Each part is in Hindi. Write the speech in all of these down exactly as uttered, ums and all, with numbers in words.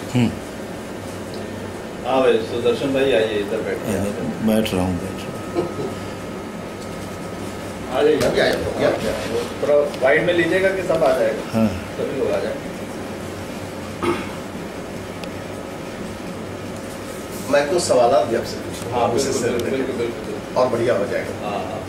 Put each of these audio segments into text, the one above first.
हाँ भाई सुदर्शन भाई आइए इधर बैठिए। बैठ रहा हूँ बैठ रहा हूँ आ जाइए। थोड़ा वाइड में लीजिएगा कि सब आ जाएगा? हाँ सभी लोग आ जाएंगे। मैं तो सवाल भी आपसे पूछूंगा। हाँ उससे बिल्कुल से बिल्कुल बिल्कुल और बढ़िया हो जाएगा। हाँ हाँ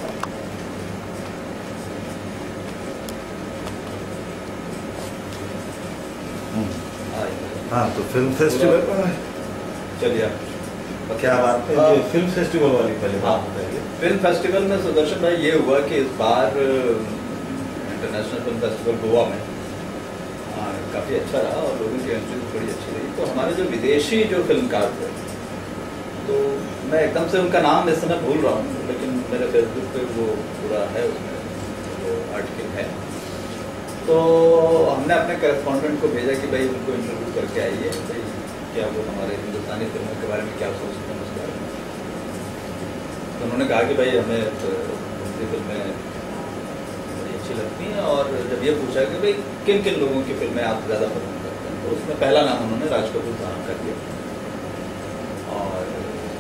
हाँ। तो फिल्म फेस्टिवल चलिए क्या बात है, ये फिल्म फेस्टिवल वाली पहले हाँ बात बताइए। फिल्म फेस्टिवल में सुदर्शन भाई ये हुआ कि इस बार इंटरनेशनल फिल्म फेस्टिवल गोवा में काफ़ी अच्छा रहा और लोगों की एंट्री बड़ी अच्छी रही। तो हमारे जो विदेशी जो फिल्मकार थे, तो मैं एकदम से उनका नाम इस समय भूल रहा हूँ, लेकिन मेरे फेसबुक पे वो पूरा है, उसमें वो आर्टिकल है। तो हमने अपने करेस्पॉन्डेंट को भेजा कि भाई उनको इंटरव्यू करके आइए, भाई क्या वो हमारे हिंदुस्तानी फिल्मों के बारे में क्या सोचते हैं उस बारे में। तो उन्होंने कहा कि भाई हमें उनकी फिल्में बड़ी अच्छी लगती हैं, और जब ये पूछा कि भाई किन किन लोगों की फिल्में आप ज़्यादा पसंद करते हैं, तो उसमें पहला नाम उन्होंने राज कपूर साहब कर दिया। और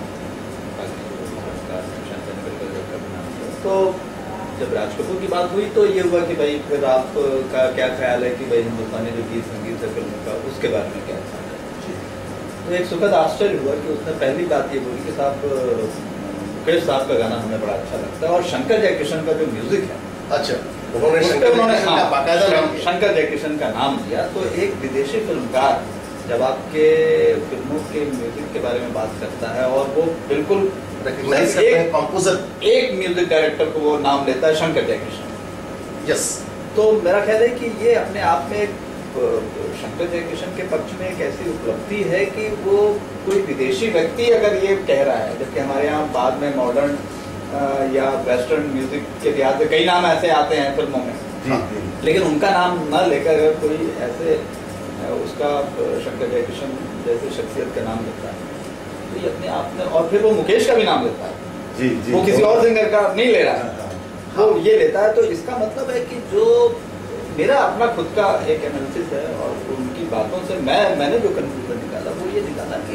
तो जब राज कपूर की बात हुई तो ये हुआ कि भाई फिर आपका क्या ख्याल है कि भाई हिंदुस्तानी जो गीत संगीत है फिल्मों का, उसके बारे में क्या ख्याल है। तो एक सुखद आश्चर्य हुआ कि उसने पहली बात ये बोली कि साहब मुकेश साहब का गाना हमें बड़ा अच्छा लगता है, और शंकर जयकिशन का जो म्यूजिक है, अच्छा उन्होंने उन्होंने हाँ, शंकर जयकिशन का नाम दिया। तो एक विदेशी फिल्मकार जब आपके फिल्मों के म्यूजिक के बारे में बात करता है और वो बिल्कुल रिकॉग्नाइज करते हैं कंपोजर, एक म्यूजिक डायरेक्टर को वो नाम लेता है शंकर जयकिशन। यस। तो मेरा ख्याल है कि ये अपने आप में एक शंकर जयकिशन के पक्ष में एक ऐसी उपलब्धि है कि वो कोई विदेशी व्यक्ति अगर ये कह रहा है, जबकि हमारे यहाँ बाद में मॉडर्न या वेस्टर्न म्यूजिक के लिहाज से कई नाम ऐसे आते हैं फिल्मों में, लेकिन उनका नाम न लेकर अगर कोई ऐसे उसका शंकर जयकिशन जैसे शख्सियत का नाम लेता है, तो ये अपने आप में, और फिर वो मुकेश का भी नाम लेता है, जी, जी, वो किसी और सिंगर का नहीं ले रहा है, वो ये लेता है। तो इसका मतलब है कि जो मेरा अपना खुद का एक एनालिसिस है और उनकी बातों से मैं मैंने जो कंक्लूजन निकाला वो ये निकाला कि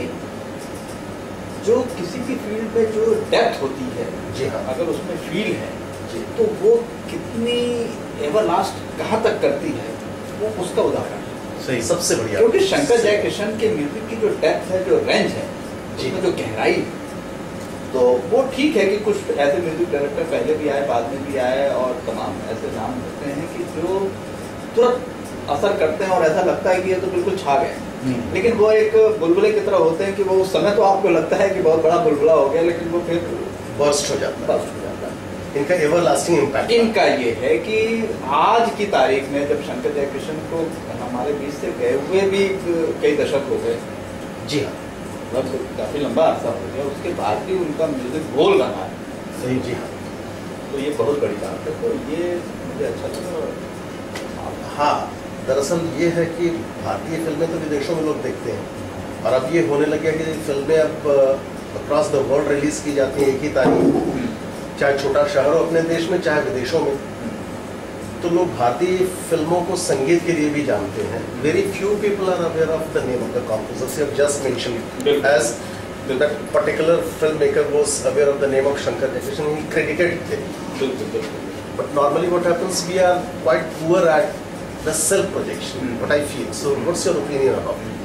जो किसी भी फील्ड में जो डेप्थ होती है, जी हाँ, अगर उसमें फील है तो वो कितनी एवरलास्ट कहाँ तक करती है, वो उसका उदाहरण है। सही, सबसे बढ़िया। क्योंकि शंकर जयकिशन के म्यूजिक की जो डेप्थ है, जो रेंज है, उसमें जो गहराई है, तो वो ठीक है कि कुछ ऐसे म्यूजिक डायरेक्टर पहले भी आए, बाद में भी आए, और तमाम ऐसे नाम होते हैं कि जो तुरंत असर करते हैं और ऐसा लगता है कि ये तो बिल्कुल छा गए। लेकिन वो एक बुलबुले की तरह होते हैं कि वो उस समय तो आपको लगता है कि बहुत बड़ा बुलबुला हो गया, लेकिन वो फिर बर्स्ट हो जाता है, बर्स्ट हो जाता है। इनका एवरलास्टिंग इम्पैक्ट इनका ये है कि आज की तारीख में जब शंकर जयकिशन को हमारे बीच से गए हुए भी कई दशक हो गए, जी हाँ, मतलब काफी लंबा अरसा हो गया, उसके बाद भी उनका म्यूजिक बोल रहा है। सही, जी हाँ। तो ये बहुत बड़ी बात है, तो ये मुझे अच्छा लगा। हाँ, दरअसल ये है कि भारतीय फिल्में तो विदेशों में लोग देखते हैं, और अब ये होने लग गया कि फिल्में अब अक्रॉस द वर्ल्ड रिलीज की जाती हैं एक ही तारीख, चाहे छोटा शहर हो अपने देश में चाहे विदेशों में। तो लोग भारतीय फिल्मों को संगीत के लिए भी जानते हैं। Very few people are aware of the name of the composer. You have just mentioned as that particular film maker was aware of the name of Shankar Jaikishan, he credited him. But normally what happens, we are quite poor at the self projection, mm. what I feel. So what's your opinion about it?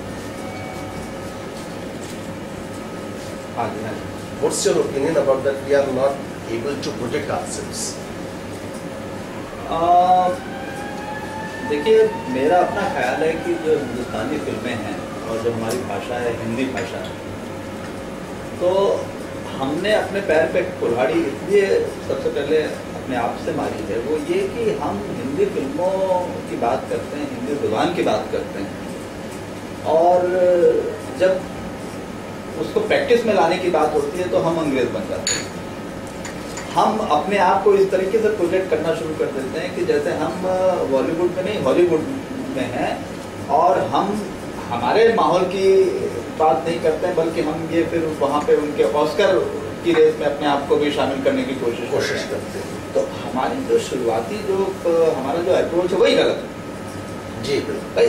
mm. What's your opinion about that we are not able to project ourselves? देखिए, मेरा अपना ख्याल है कि जो हिंदुस्तानी फिल्में हैं और जो हमारी भाषा है हिंदी भाषा है, तो हमने अपने पैर पे कुल्हाड़ी इसलिए सबसे पहले अपने आप से मारी है, वो ये कि हम हिंदी फिल्मों की बात करते हैं, हिंदी जुबान की बात करते हैं, और जब उसको प्रैक्टिस में लाने की बात होती है तो हम अंग्रेज बन जाते हैं। हम अपने आप को इस तरीके से प्रोजेक्ट करना शुरू कर देते हैं कि जैसे हम बॉलीवुड में नहीं हॉलीवुड में हैं, और हम हमारे माहौल की बात नहीं करते हैं, बल्कि हम ये फिर वहाँ पे उनके ऑस्कर की रेस में अपने आप को भी शामिल करने की कोशिश कोशिश करते हैं। तो हमारी जो शुरुआती जो हमारा जो अप्रोच है वही गलत है। जी भाई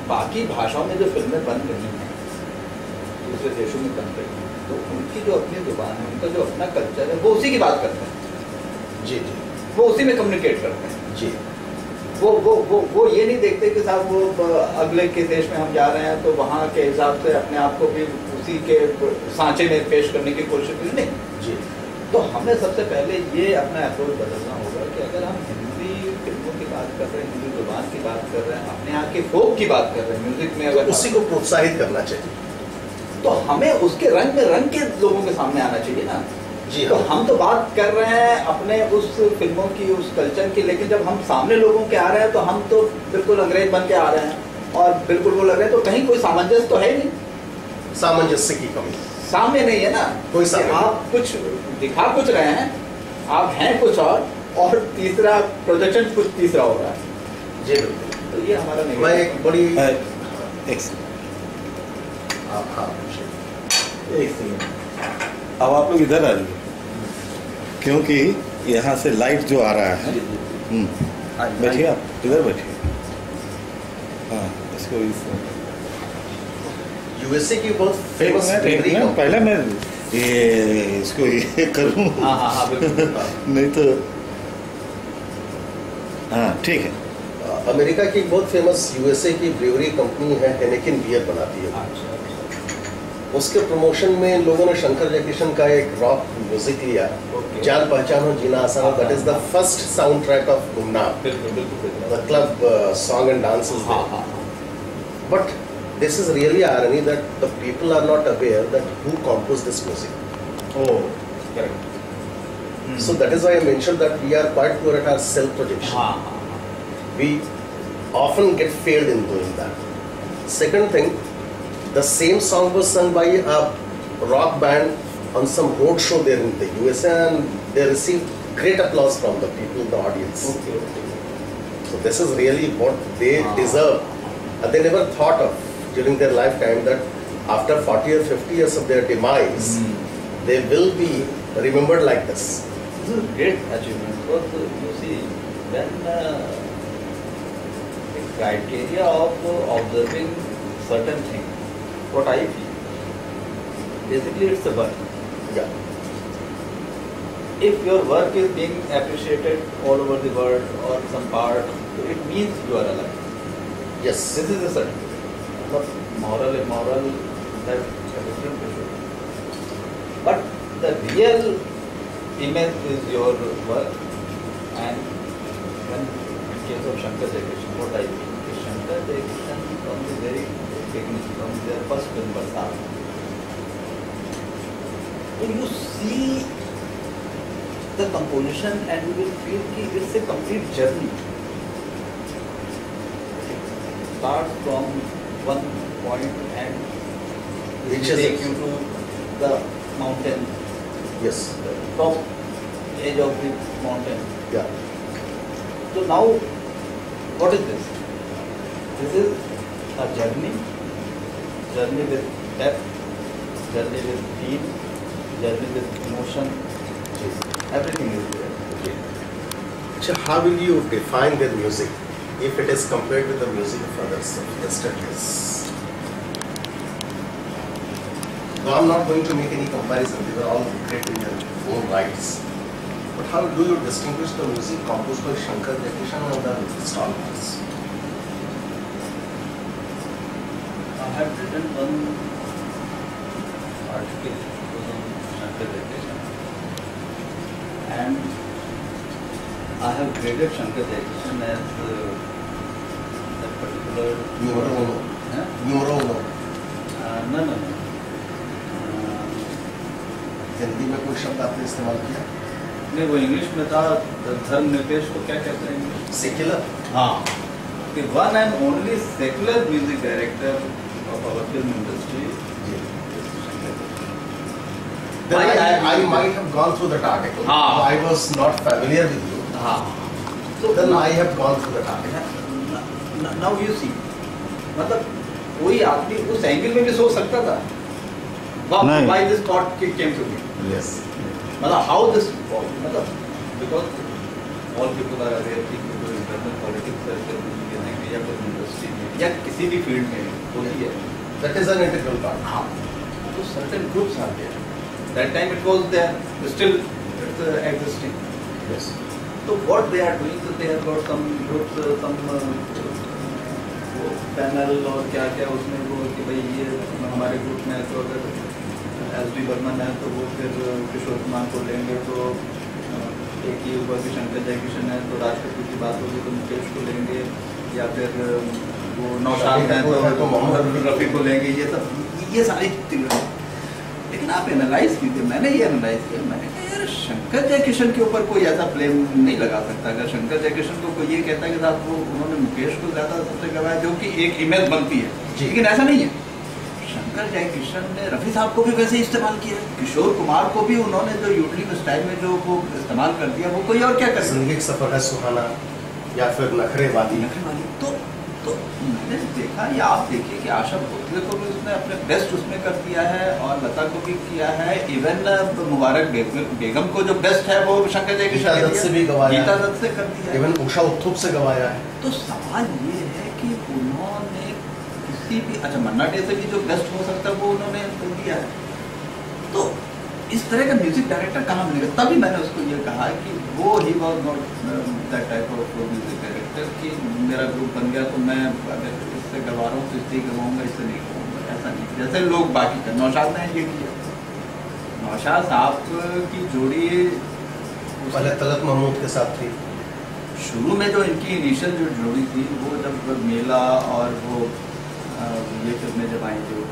बाकी भाषाओं में जो फिल्में बन रही हैं, दूसरे देशों में बन रही हैं, तो उनकी जो अपनी जुबान है, उनका जो अपना कल्चर है, वो उसी की बात करते हैं। जी जी। वो उसी में कम्युनिकेट करते हैं। जी। वो वो वो वो ये नहीं देखते कि साहब वो अगले के देश में हम जा रहे हैं तो वहाँ के हिसाब से अपने आप को भी उसी के सांचे में पेश करने की कोशिश करें, नहीं जी। तो हमें सबसे पहले ये अपना अप्रोच बदलना होगा कि अगर हम हिंदी फिल्मों की बात कर रहे हैं, हिंदी जुबान की बात कर रहे हैं, अपने यहाँ के फोक की बात कर रहे हैं, म्यूजिक में अगर उसी को प्रोत्साहित करना चाहिए, तो हमें उसके रंग में रंग के लोगों के सामने आना चाहिए ना। जी तो हाँ। हम तो बात कर रहे हैं अपने उस फिल्मों की, उस कल्चर की, लेकिन जब हम सामने लोगों के आ रहे हैं तो हम तो बिल्कुल अंग्रेज बन के आ रहे हैं और बिल्कुल वो लग रहे हैं, तो कहीं कोई सामंजस्य तो है नहीं, सामंजस्य की कमी सामने नहीं है ना। कोई सामने आप कुछ दिखा कुछ रहे हैं, आप हैं कुछ और और तीसरा प्रोजेक्शन कुछ तीसरा हो रहा है। जी बिल्कुल। तो ये हमारा नहीं। मैं एक बड़ी एक हाँ हाँ एक सेकंड, अब आप लोग इधर आ जाइए, क्योंकि यहाँ से लाइट जो आ रहा है। हम्म, बैठिए आप इधर बैठिए। हाँ, इसको इस यूएसए की बहुत एक फेमस मिनट एक मिनट पहले मैं ये इसको ये करूँ। हाँ हाँ हाँ बिल्कुल। नहीं तो हाँ ठीक है। अमेरिका की एक बहुत फेमस यूएसए की ब्रीवरी कंपनी है, हेनेकिन बियर बनाती है। अच्छा, उसके प्रमोशन में लोगों ने शंकर जयकिशन का एक रॉक म्यूजिक लिया, जान पहचान हो जीना आसान हो। That is the first soundtrack of Gumnaam, बिल्कुल बिल्कुल। The club song and dance is there. But this is really irony that the people are not aware that who composed this music. Oh, correct. Hmm. So that is why I mentioned that we are quite poor at our self projection. हाँ, हाँ, हाँ. We often get failed in doing that. Second thing, the same song was sung by a rock band on some road show there in the U S A, and they received great applause from the people, the audience. Okay, okay. So this is really what they Ah. deserve, and they never thought of during their lifetime that after forty or fifty years of their demise, Hmm. they will be remembered like this. This is a great achievement because uh, you see, when uh, the criteria of uh, observing certain things, what I feel, basically it's a work. Yeah. If your work is being appreciated all over the world or some part, it means you are alive. Yes. This is a certificate. But moral, immoral, that's a different issue. But the real image is your work. And when in case of Shankar-Jaikichen, what I think is Shankar-Jaikichen from the very beginning, from their first film, Barsat. When you see the composition and you will feel that it's a complete journey. It starts from one point and Reaches take it. you to the mountain, Yes. the top edge of the mountain. Yeah. So now, what is this? This is a journey, journey with depth, journey with feel, journey with emotion. Everything is there. Okay. So how will you define their music if it is compared with the music of others of yesterday's? No, I'm not going to make any comparison. They were all great in their own rights. But how do you distinguish the music composed by Shankar-Jaikichen and the installments? I have written one article on Shankar-Jaikichen, and I have graded Shankar-Jaikichen as uh, a particular Numero uno. Huh? Numero uno. Uh, no, no, no. Uh, Hindi में कोई शब्द आपने इस्तेमाल किया? नहीं, वो इंग्लिश में था, धर्मनिरपेक्ष को क्या कहते हैं इंग्लिश? Secular. हाँ, the one and only secular music director of our film industry. Then I, I- I, I might have gone through that article. Ah. I was not familiar with you. हाँ. So then I have gone through that article. Now you see, मतलब कोई आदमी उस एंगल में भी सोच सकता था. नहीं. Why this thought came to me? Yes. मतलब how this, मतलब because all people are aware कि जो internal politics है, या फिल्म इंडस्ट्री में या किसी भी फील्ड में होती है, that is an integral part. हाँ, तो certain groups are there, that time it was there, still it's existing. Yes, तो what they are doing, they have got some groups, some panel और क्या क्या उसमें वो कि भाई ये हमारे ग्रुप में है, तो अगर एस डी बर्मन है तो वो फिर किशोर कुमार को लेंगे, तो एक ही हुआ कि शंकर जयकिशन है तो राज कपूर की बात होगी तो मुकेश को लेंगे, या फिर वो नौशाद है तो मोहम्मद रफ़ी को लेंगे, ये सब ये सारी चीज़ें। लेकिन आप एनालाइज कीजिए, मैंने ये एनालाइज किया, मैंने कहा यार शंकर जयकिशन के ऊपर कोई ऐसा ब्लेम नहीं लगा सकता। अगर शंकर जयकिशन को कोई ये कहता है कि साहब वो उन्होंने मुकेश को ज़्यादा सबसे गवाया, जो कि एक इमेज बनती है, लेकिन ऐसा नहीं है। शंकर जयकिशन ने रफ़ी साहब को भी वैसे ही इस्तेमाल किया, किशोर कुमार को भी उन्होंने जो यूडलिंग स्टाइल में जो वो इस्तेमाल कर दिया, वो कोई और क्या कर जिंदगी का सफर है सुहाना या फिर नखरेवाली। नखरेवाली तो तो मैंने देखा, या आप देखिए कि आशा भोसले को भी उसने अपने बेस्ट उसमें कर दिया है और लता को भी किया है, इवन मुबारक बेगम को जो बेस्ट है वो शंकर जयकिशन दत्त से भी गवाया, गीता दत्त से कर दिया, इवन उषा उत्थुप से गवाया है। तो सवाल ये है कि उन्होंने किसी भी, अच्छा मन्ना डे से भी जो बेस्ट हो सकता है वो उन्होंने दिया है, तो इस तरह का म्यूजिक डायरेक्टर कहाँ मिलेगा? तभी मैंने उसको ये कहा कि वो he was not that type of music director कि मेरा ग्रुप बन गया तो मैं अगर इससे गवा रहा हूँ तो इससे गवाऊँगा, इससे नहीं गवाऊँगा, ऐसा नहीं। जैसे लोग बाकी कर, नौशाद ने ये किया, नौशाद साहब की जोड़ी पहले तलत महमूद के साथ थी, शुरू में जो इनकी इनिशियल जो जोड़ी थी वो जब मेला और वो ये फिल्में जब आई थी,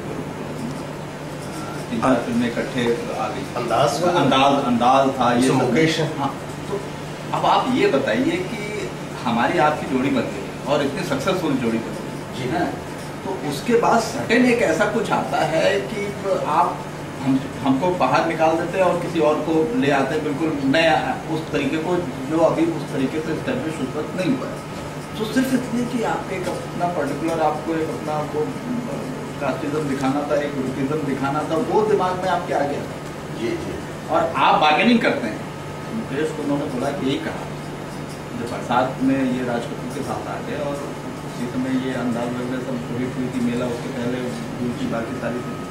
फिल्में इकट्ठे आ गई, अंदाज अंदाज अंदाज था ये मुकेश। हाँ, तो अब आप ये बताइए कि हमारी आपकी जोड़ी बन गई और इतनी सक्सेसफुल जोड़ी बन गई जी है, तो उसके बाद सर्टेन एक ऐसा कुछ आता है कि आप हम हमको बाहर निकाल देते हैं और किसी और को ले आते हैं, बिल्कुल नया उस तरीके को जो अभी उस तरीके से इस्टेब्लिश उस वक्त नहीं हुआ है। तो सिर्फ इसलिए कि आपको एक अपना पर्टिकुलर आपको एक अपना आपको कास्टिज्म दिखाना था, एक ग्रुपिज्म दिखाना था, वो दिमाग में आपके आ गया जी जी, और आप बार्गेनिंग करते हैं। मुकेश को उन्होंने बोला कि यही कहा जब बरसात में ये राज कपूर के साथ आ गए और उसी समय ये अंदाज वगैरह सब हिट हुई थी, मेला उसके पहले दूसरी बाकी सारी थी,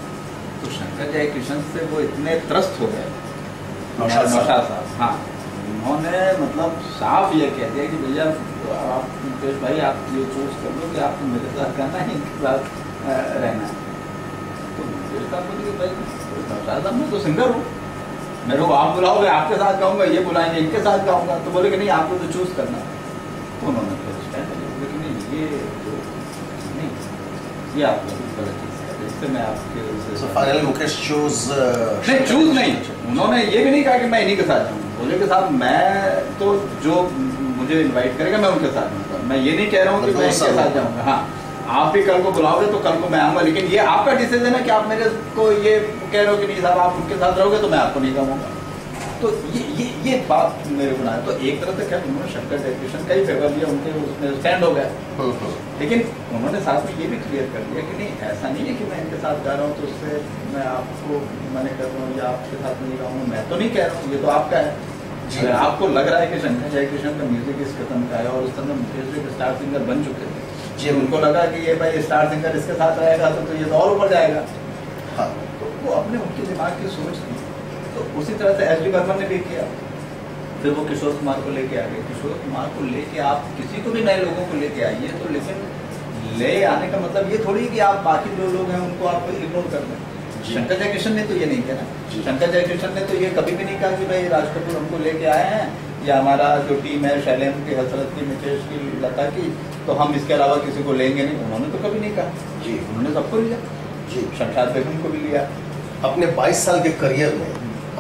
तो शंकर जयकिशन से वो इतने त्रस्त हो गए नौशाद साहब, हाँ, उन्होंने मतलब साफ ये कह दिया कि भैया आप मुकेश भाई आप ये चूज कर लो कि आप मेरे साथ गाना है, इनके साथ रहना है। तो मुकेश साहब बोले कि भाई नौशाद साहब मैं तो सिंगर हूँ, मेरे को आप बुलाओगे आपके साथ गाऊंगा, ये बुलाएंगे इनके साथ गाऊंगा, तो बोले कि नहीं आपको तो चूज करना। तो उन्होंने फिर स्टैंड बोले कि नहीं ये नहीं, ये आप गलत चीज़ है, इससे मैं आपके फाइनली मुकेश चूज नहीं चूज नहीं, उन्होंने ये भी नहीं कहा कि मैं इन्हीं के साथ जाऊँगा, बोले के साथ मैं तो जो मुझे इनवाइट करेगा मैं उनके साथ जाऊँगा, मैं ये नहीं कह रहा हूँ कि मैं इनके साथ जाऊँगा। हाँ, आप भी कल को बुलाओगे तो कल को मैं आऊँगा, लेकिन ये आपका डिसीजन है कि आप मेरे को ये कह रहे हो कि नहीं साहब आप उनके साथ रहोगे तो मैं आपको नहीं कहूँगा। तो ये ये ये बात मेरे को ना, तो एक तरह से क्या उन्होंने शंकर जयकिशन का ही फेवर लिया, उनके उसमें स्टैंड हो गया, लेकिन उन्होंने साथ में ये भी क्लियर कर दिया कि नहीं ऐसा नहीं है कि मैं इनके साथ जा रहा हूँ तो उससे मैं आपको मैंने कर रहा हूँ या आपके साथ नहीं गाऊँगा, मैं तो नहीं कह रहा हूँ, ये तो आपका है। अगर आपको लग रहा है कि शंकर जयकिशन का म्यूजिक इस किस्म का है और उस समय मुकेश जी स्टार सिंगर बन चुके थे जी, उनको लगा कि ये भाई स्टार सिंगर इसके साथ रहेगा तो, तो ये तो और ऊपर जाएगा। हाँ, तो वो अपने उनके दिमाग की सोच थी, तो उसी तरह से एस डी बर्मन ने भी किया, फिर वो किशोर कुमार को लेके आ गए। किशोर कुमार को लेके आप किसी को भी नए लोगों को लेके आइए तो, लेकिन ले आने का मतलब ये थोड़ी कि आप बाकी जो लोग हैं उनको आप इग्नोर कर दें। शंकर जयकिशन ने तो ये नहीं किया ना, शंकर जयकिशन ने तो ये कभी भी नहीं कहा कि भाई राज कपूर हमको लेके आए हैं या हमारा जो टीम है शैलेम की, हसरत की, मुकेश की, लता की, तो हम इसके अलावा किसी को लेंगे नहीं, उन्होंने तो कभी नहीं कहा जी, उन्होंने सबको लिया जी, शमशाद बेगम को भी लिया। अपने बाईस साल के करियर में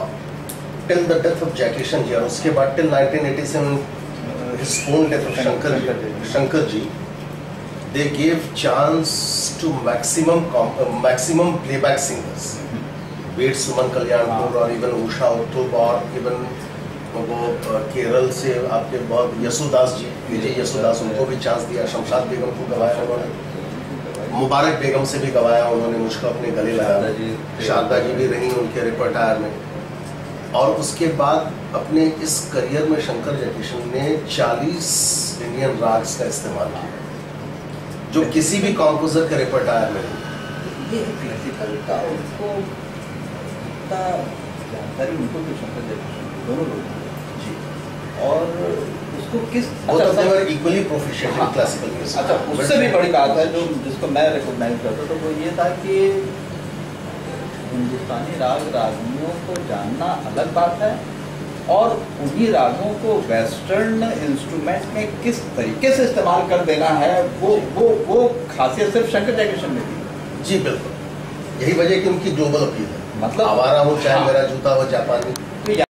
till the death of Jaikishan ji और उसके बाद till nineteen eighty seven his own death of Shankar Shankar ji, they gave chance to maximum uh, maximum playback singers, be it Suman Kalyanpur or even Usha Uthup और even वो केरल से आपके बहुत यशोदास जी, विजय यशोदास, उनको भी चांस दिया। शमशाद बेगम को गवाया उन्होंने, मुबारक बेगम से भी गवाया उन्होंने, मुझको अपने गले लगाया। शारदा जी भी रही उनके रिपर्टायर में। और उसके बाद अपने इस करियर में शंकर जयकिशन ने चालीस इंडियन राग्स का इस्तेमाल किया। जो किसी भी कॉम्पोजर के रिपर्टायर में नहीं। ये क्लासिकल का उनको इतना जानकारी उनको तो शंकर जयकिशन दोनों लोग जी, और उसको किस both of them अच्छा, are equally proficient in classical music। अच्छा उससे भी बड़ी बात है जो जिसको मैं रिकॉग्नाइज करता तो वो ये था कि हिंदुस्तानी राग रागनियों को जानना अलग बात है और उन्हीं रागों को वेस्टर्न इंस्ट्रूमेंट में किस तरीके से इस्तेमाल कर देना है वो वो वो खासियत सिर्फ शंकर जयकिशन में थी। जी बिल्कुल, यही वजह कि उनकी ग्लोबल अपील है। मतलब आवारा हो चाहे हाँ। मेरा जूता हो जापानी,